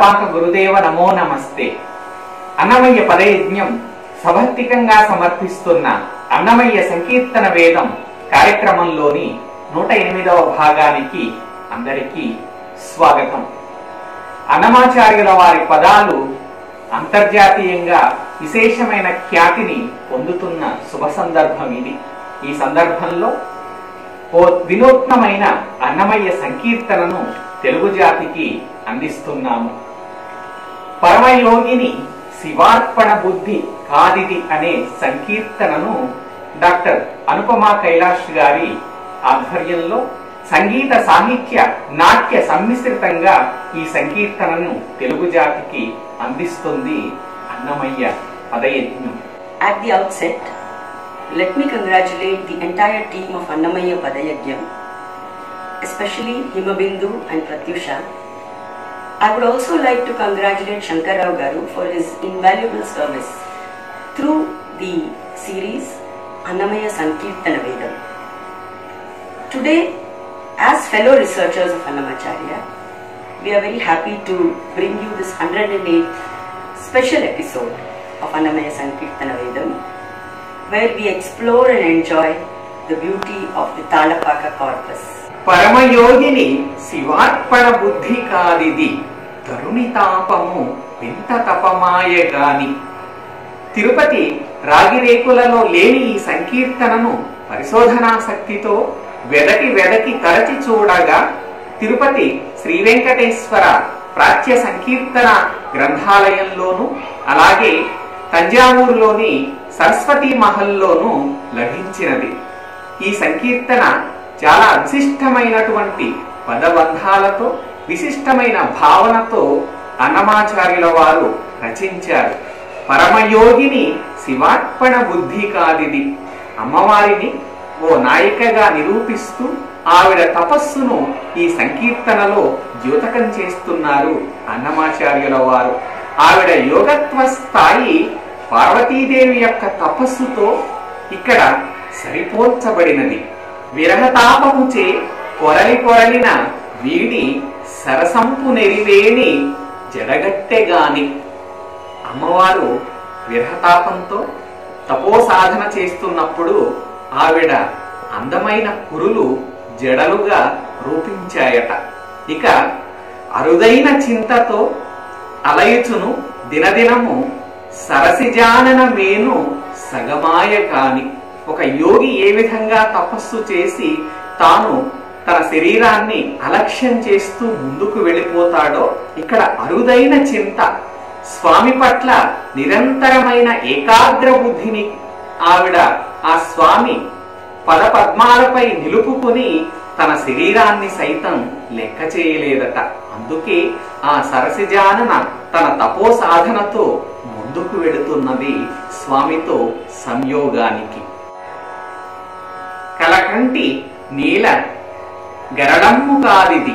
శ్రీనివాస గురుదేవ నమో నమస్తే. అన్నమయ్య పదయజ్ఞం సభక్తికంగా సమర్పిస్తున్న అన్నమయ్య సంకీర్తన వేదం కార్యక్రమంలోని 108వ భాగానికి అందరికీ స్వాగతం. అన్నమాచార్యుల వారి పదాలు అంతర్జాతీయంగా విశేషమైన ఖ్యాతిని పొందుతున్న శుభ సందర్భం ఇది. ఈ సందర్భంలో ఓ వినూత్నమైన అన్నమయ్య సంకీర్తనను తెలుగు జాతికి అందిస్తున్నాము. పరమయోగిని శివార్పణ బుద్ధి కాదిది అనే సంకీర్తనను డాక్టర్ అనుపమా కైలాష్ గారి ఆధ్వర్యంలో సంగీత సాహిత్య నాట్య సమ్మిశ్రితంగా ఈ సంకీర్తనను తెలుగు జాతికి అందిస్తుంది Annamayya పదయజ్ఞం. At the outset, let me congratulate the entire team of Annamayya Padayagnam, especially Himabindu and Pratyusha. I would also like to congratulate Shankar Garu for his invaluable service through the series Annamayya Sankeertana Vedam. Today, as fellow researchers of Annamacharya, we are very happy to bring you this 108th special episode of Annamayya Sankeertana Vedam, where we explore and enjoy the beauty of the Talapaka corpus. పరమయోగిని శివార్పణ బుద్ధి కాదిది తరుణి తాపము వింత తపమాయగాని. తిరుపతి రాగిరేకులలో లేని ఈ సంకీర్తనను పరిశోధనాశక్తితో వెదకి తరచి చూడగా తిరుపతి శ్రీ వెంకటేశ్వర ప్రాచ్య సంకీర్తన గ్రంథాలయంలోను అలాగే తంజావూరులోని సరస్వతి మహల్లోనూ లభించినది. ఈ సంకీర్తన చాలా విశిష్టమైనటువంటి పదబంధాలతో విశిష్టమైన భావనతో అన్నమాచార్యుల వారు రచించారు. పరమయోగిని శివార్పణ బుద్ధి కాదిది. అమ్మవారిని ఓ నాయికగా నిరూపిస్తూ ఆవిడ తపస్సును ఈ సంకీర్తనలో ద్యోతకం చేస్తున్నారు అన్నమాచార్యుల వారు. ఆవిడ యోగత్వ స్థాయి పార్వతీదేవి యొక్క తపస్సుతో ఇక్కడ సరిపోల్చబడినది. విరహతాపముచే కొరలిన వీడి సరసంపు నెరివేణి జడగట్టెగాని. అమ్మవారు విరహతాపంతో తపో సాధన చేస్తున్నప్పుడు ఆవిడ అందమైన కురులు జడలుగా రూపించాయట. ఇక అరుదైన చింతతో అలయుచును దినదినము సరసిజానన మేను సగమాయ కాని. ఒక యోగి ఏ విధంగా తపస్సు చేసి తాను తన శరీరాన్ని అలక్ష్యం చేస్తూ ముందుకు వెళ్ళిపోతాడో ఇక్కడ అరుదైన చింత, స్వామి పట్ల నిరంతరమైన ఏకాగ్ర బుద్ధిని ఆవిడ ఆ స్వామి పద పద్మాలపై నిలుపుకుని తన శరీరాన్ని సైతం లెక్క చేయలేదట. అందుకే ఆ సరసిజానన తన తపో సాధనతో ముందుకు వెళుతున్నది స్వామితో సంయోగానికి. కలకంటి నీల గరడమ్ము కాదిది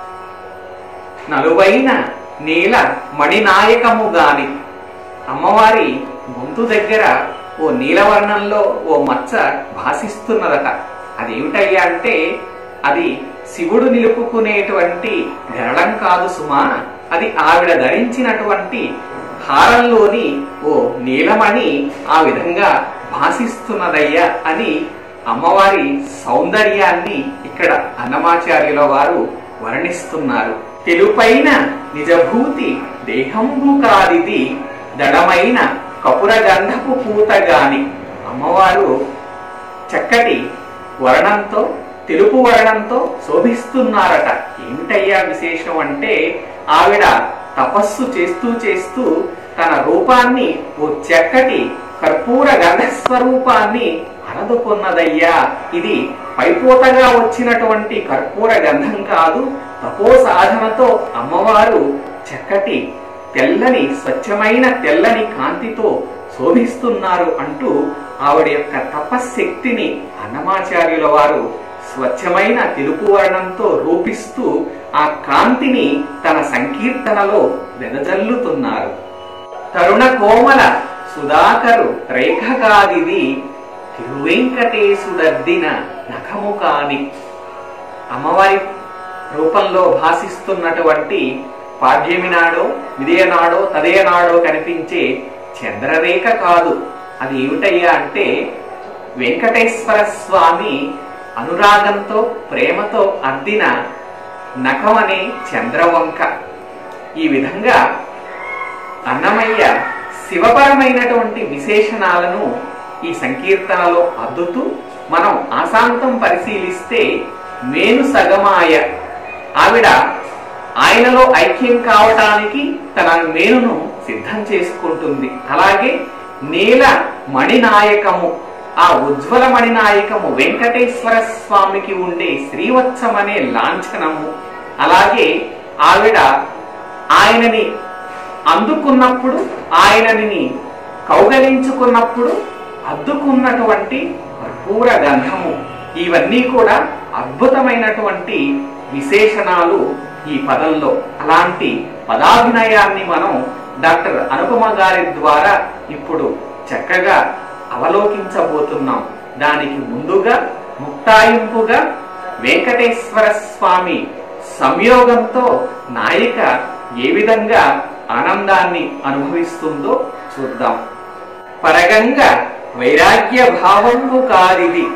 నలువైన నీల మణినాయకము గాని. అమ్మవారి గొంతు దగ్గర ఓ నీలవర్ణంలో ఓ మచ్చ భాసిస్తున్నదట. అదేమిటయ్యా అంటే అది శివుడు నిలుపుకునేటువంటి గరళం కాదు సుమా, అది ఆవిడ ధరించినటువంటి హారంలోని ఓ నీలమణి ఆ విధంగా భాసిస్తున్నదయ్యా అని అమ్మవారి సౌందర్యాన్ని ఇక్కడ అన్నమాచార్యుల వారు వర్ణిస్తున్నారు. తెలుపైన నిజభూతి దేహంబు కాదిది దడమైన కపుర గంధపు పూతగాని. అమ్మవారు చక్కటి వర్ణంతో తెలుపు వర్ణంతో శోభిస్తున్నారట. ఏమిటయ్యా విశేషం అంటే ఆవిడ తపస్సు చేస్తూ తన రూపాన్ని ఓ చక్కటి కర్పూర గంధ స్వరూపాన్ని అనదుకున్నదయ్యా. ఇది పైపోతగా వచ్చినటువంటి కర్పూర గంధం కాదు, తపో సాధనతో అమ్మవారు చక్కటి తెల్లని స్వచ్ఛమైన తెల్లని కాంతితో శోభిస్తున్నారు అంటూ ఆవిడ యొక్క తపశ్శక్తిని అన్నమాచార్యుల వారు స్వచ్ఛమైన తెలుపు వర్ణంతో రూపిస్తూ ఆ కాంతిని తన సంకీర్తనలో వెదజల్లుతున్నారు. తరుణ కోమల సుధాకరు రేఖ కాదిది తిరువెంకటేశుడద్దిన నఖము కాని. అమ్మవారి రూపంలో భాసిస్తున్నటువంటి పాడ్యమినాడో విదయనాడో తదయనాడో కనిపించే చంద్రరేఖ కాదు. అది ఏమిటయ్యా అంటే వెంకటేశ్వర స్వామి అనురాగంతో ప్రేమతో అద్దిన నఖమనే చంద్రవంక. ఈ విధంగా అన్నమయ్య శివపరమైనటువంటి విశేషణాలను ఈ సంకీర్తనలో అద్దుతూ మనం ఆశాంతం పరిశీలిస్తే మేను సగమాయ, ఆవిడ ఆయనలో ఐక్యం కావటానికి తన మేనును సిద్ధం చేసుకుంటుంది. అలాగే నీల మణినాయకము, ఆ ఉజ్వల మణినాయకము వెంకటేశ్వర స్వామికి ఉండే శ్రీవత్సమనే లాంఛనము. అలాగే ఆవిడ ఆయనని అందుకున్నప్పుడు, ఆయనని కౌగలించుకున్నప్పుడు అద్దుకున్నటువంటి కర్పూర గంధము. ఇవన్నీ కూడా అద్భుతమైనటువంటి విశేషణాలు ఈ పదంలో. అలాంటి పదాభినయాన్ని మనం డాక్టర్ అనుపమ గారి ద్వారా ఇప్పుడు చక్కగా అవలోకించబోతున్నాం. దానికి ముందుగా ముక్తాయింపుగా వెంకటేశ్వర స్వామి సంయోగంతో నాయిక ఏ విధంగా ఆనందాన్ని అనుభవిస్తుందో చూద్దాం. పరగంగా వైరాగ్య భావంబు కారిది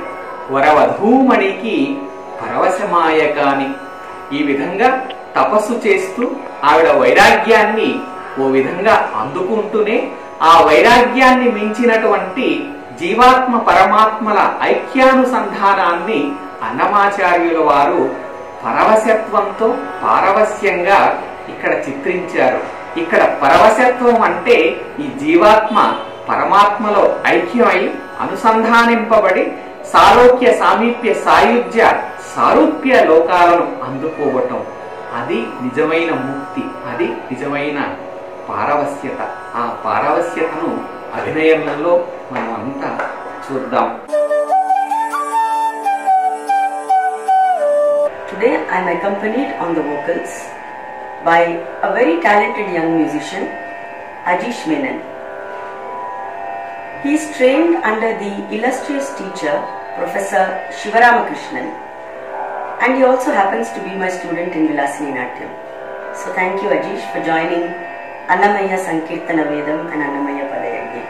వరవధూమణికి పరవశమాయ కాని. ఈ విధంగా తపస్సు చేస్తూ ఆవిడ వైరాగ్యాన్ని ఓ విధంగా అందుకుంటూనే ఆ వైరాగ్యాన్ని మించినటువంటి జీవాత్మ పరమాత్మల ఐక్యానుసంధానాన్ని అన్నమాచార్యుల వారు పరవశత్వంతో పారవస్యంగా ఇక్కడ చిత్రించారు. ఇక్కడ పరవశత్వం అంటే ఈ జీవాత్మ పరమాత్మలో ఐక్యమై అనుసంధానింపబడి సాలోక్య సామీప్య సాయుధ్య సారూప్య లోకాలను అందుకోవటం. అది నిజమైన ముక్తి, అది నిజమైన పారవస్యత. ఆ పారవస్యతను అభినయంలో మనం అంతా చూద్దాం. Today I am accompanied on the vocals by a very talented young musician, Ajish Menon. He is trained under the illustrious teacher, Professor Shivaramakrishnan, and he also happens to be my student in Vilasini Natyam. So thank you Ajish for joining Annamayya Sankeertana Vedam and Annamayya Padayagnam.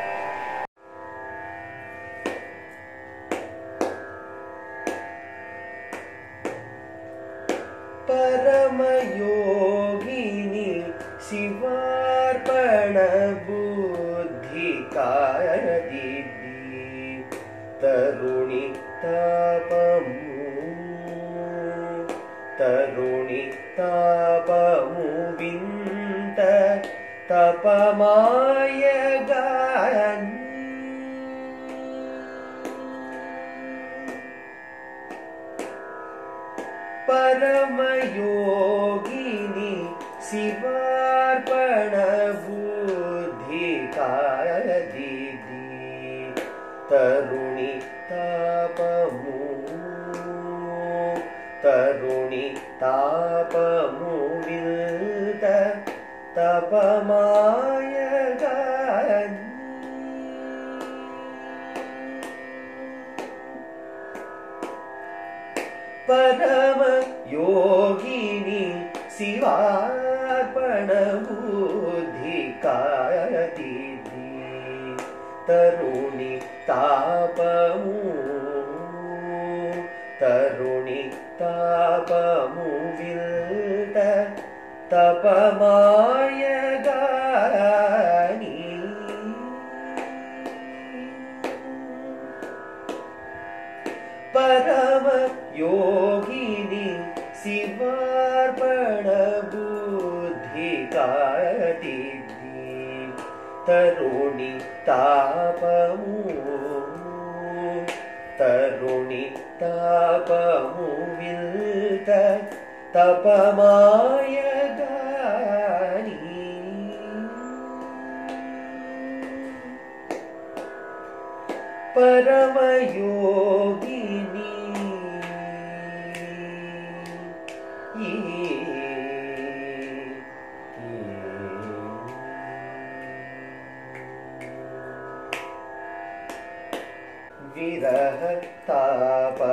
Paramayogini Shivarpana Buddhi Kadidi Taruni Tapamu Vinta Tapamayagan Paramayogini Shivarpana Buddhi Kadidi Taruni Tapamu Vilta Tapamayagan Paramayogini Shivarpana Buddhi Kadidi Taruni Tapamu Vilta Tapamayagani Paramayogini Shivarpana Buddhi Kadidi Taruni Tapamu Vilta Tapamayagani Paramayogini Viraha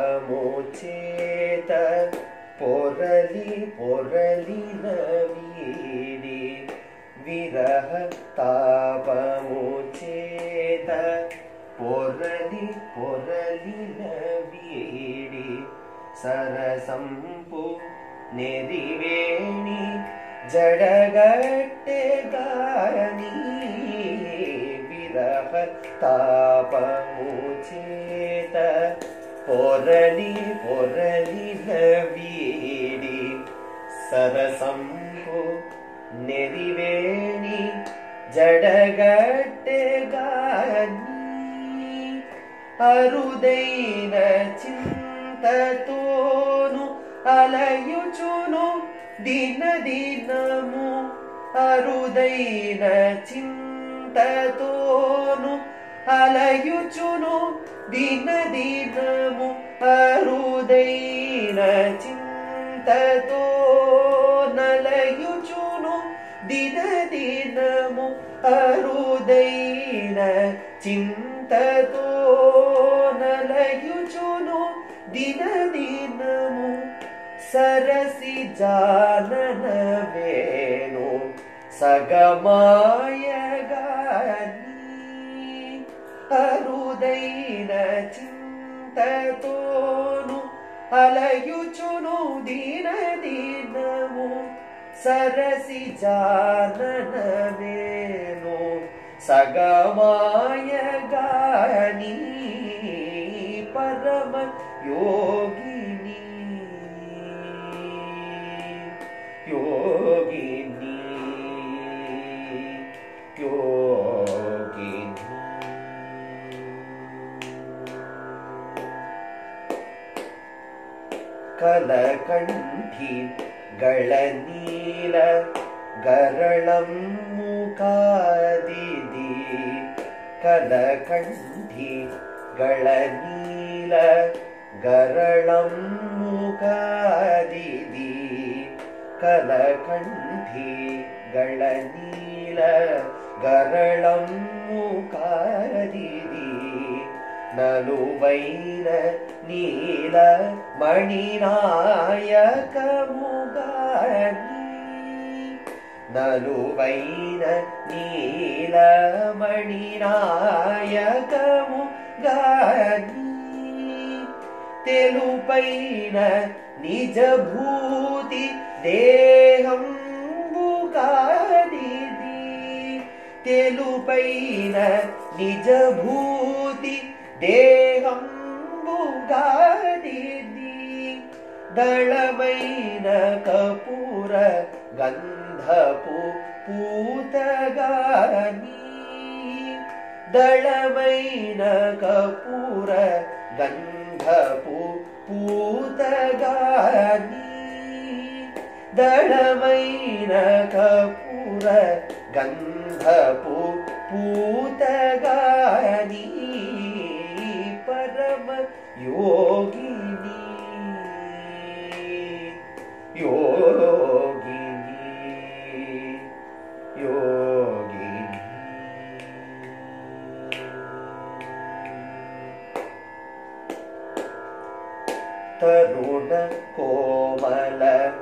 tapamucheta porali navi విరహ తాపము చేత పొరలి పొరలిన వీడి సరసంపు నెరివేణి జడగట్టె గాని విరహ తాపము చేత పొరలి పొరలిన వీడి సరసంపు నెరివేణి జడగట్టె గాని అరుదైన చింతతోను అలయుచును దిన దినము అరుదైన చింతతోను అలయుచును దిన దినము అరుదైన చింతతో నలయుచును దిన దినము అరుదైన చింతతో నలయుచును దిన దినము సరసి జానన వేణు సగమాయగాని అరుదైన చింతతోను అలయుచును దిన దినము సరసి జానన వేణు సగమాయగాని పరమ యోగిని యోగిని యోగిని కలకంఠి గళనీల గరళము కాదిది కలకంఠి గళనీల గరళము కాదిది కలకంఠి గళనీల గరళము కాదిది నలువైన నీల మణినాయకముగాని నలువైన నీల మణినాయకముగాని తెలుపైన నిజభూతి దేహంబుకాదిది తెలుపైన నిజభూతి దేహంబుగాదిది దళమైన కపూర గంధపు పూతగాని దళమైన కపూర గంధపు పూతగాని దళమైన కపూర గంధపు పూతగాని పరమ యోగిని యోగిని యోగిని తరుణ కోమల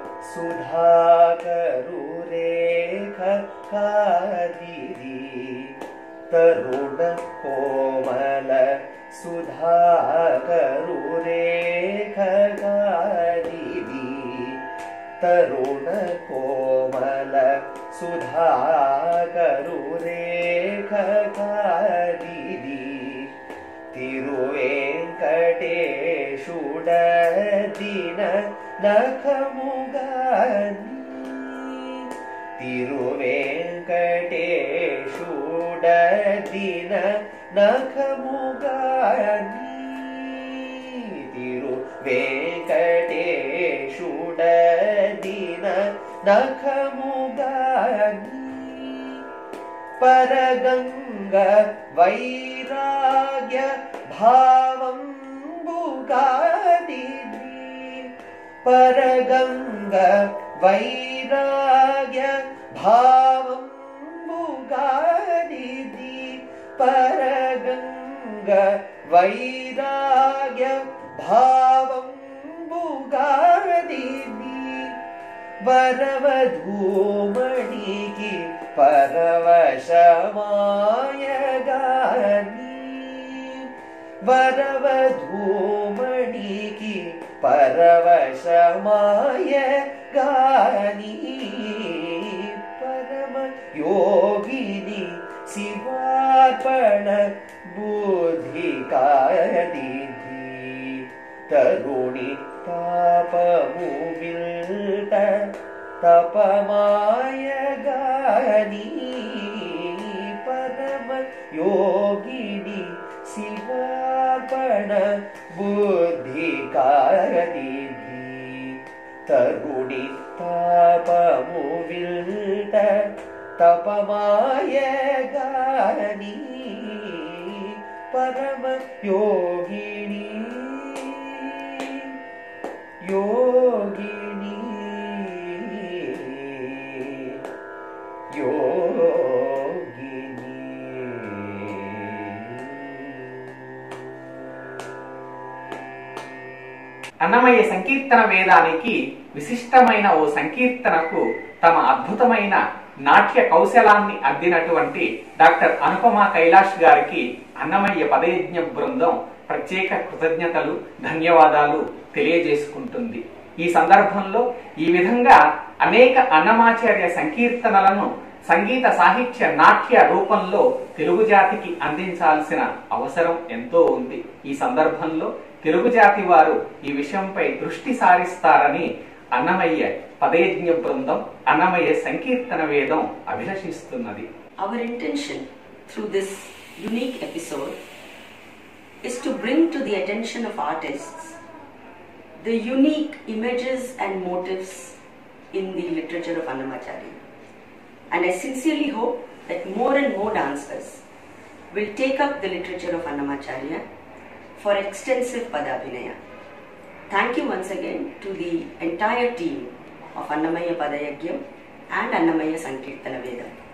సుధాకరు రేఖ కాదిది తరుణ కోమల సుధాకరు రేఖ కాదిది తరుణ కోమల సుధాకరు రేఖ కాదిది తిరువేంకటేశుడదిన నఖముగాని తిరువేంకటేశుడదిన నఖముగాని తిరువేంకటేశుడదిన నఖముగాని పరగంగ వైరాగ్య భావంబుగాదిది పరగంగ వైరాగ్య భావంబుగాదిది పరగంగ వైరాగ్య భావంబుగాదిది వరవధూమణికి పరవశమాయగాని వరవధూమణికి పరవశమాయగాని పరమ యోగిని శివార్పణ బుద్ధి కాదిధి తరుణి తాపము విల్ట తపమాయగాని పరమ యోగిని శివార్పణ బుద్ధి కాదిధి తరుణి తాపము విల్ట తపమాయగాని పరమ యోగిని యోగిని యోగిని. అన్నమయ్య సంకీర్తన వేదానికి విశిష్టమైన ఓ సంకీర్తనకు తమ అద్భుతమైన నాట్య కౌశలాన్ని అద్దినటువంటి డాక్టర్ అనుపమ కైలాష్ గారికి అన్నమయ్య పదయజ్ఞ బృందం ప్రత్యేక కృతజ్ఞతలు, ధన్యవాదాలు తెలియజేసుకుంటుంది. ఈ సందర్భంలో ఈ విధంగా అనేక అన్నమాచార్య సంకీర్తనలను సంగీత సాహిత్య నాట్య రూపంలో తెలుగు జాతికి అందించాల్సిన అవసరం ఎంతో ఉంది. ఈ సందర్భంలో తెలుగు జాతి వారు ఈ విషయంపై దృష్టి సారిస్తారని అన్నమయ్య పదయజ్ఞ బృందం, అన్నమయ్య సంకీర్తన వేదం అభిలషిస్తున్నది. Our intention through this unique episode is to bring to the attention of artists the unique images and motifs in the literature of Annamacharya. And I sincerely hope that more and more dancers will take up the literature of Annamacharya for extensive Padabhinaya. Thank you once again to the entire team of Annamayya Padayagnam and Annamayya Sankeertana Vedam.